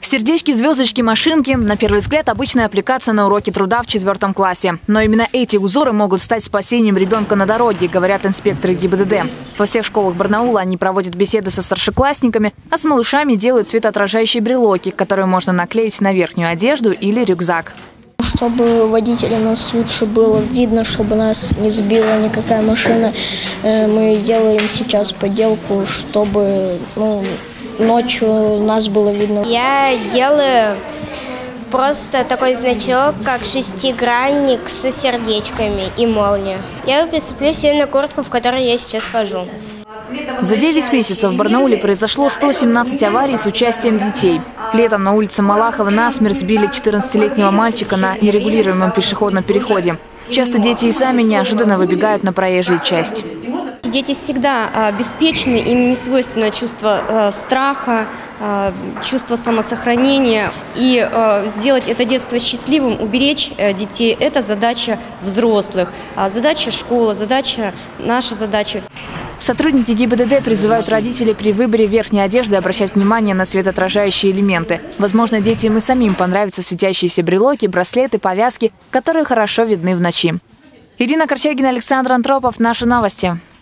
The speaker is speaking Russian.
Сердечки, звездочки, машинки – на первый взгляд обычная аппликация на уроке труда в 4 классе. Но именно эти узоры могут стать спасением ребенка на дороге, говорят инспекторы ГИБДД. Во всех школах Барнаула они проводят беседы со старшеклассниками, а с малышами делают светоотражающие брелоки, которые можно наклеить на верхнюю одежду или рюкзак. Чтобы водителя нас лучше было видно, чтобы нас не сбила никакая машина, мы делаем сейчас поделку, чтобы ночью нас было видно. Я делаю просто такой значок, как шестигранник с сердечками и молния. Я прицеплю себе на куртку, в которой я сейчас хожу. За 9 месяцев в Барнауле произошло 117 аварий с участием детей. Летом на улице Малахова насмерть сбили 14-летнего мальчика на нерегулируемом пешеходном переходе. Часто дети и сами неожиданно выбегают на проезжую часть. Дети всегда беспечны, им не свойственно чувство страха, чувство самосохранения. И сделать это детство счастливым, уберечь детей – это задача взрослых, задача школы, наша задача. Сотрудники ГИБДД призывают родителей при выборе верхней одежды обращать внимание на светоотражающие элементы. Возможно, детям и самим понравятся светящиеся брелоки, браслеты, повязки, которые хорошо видны в ночи. Ирина Корчагина, Александр Антропов. Наши новости.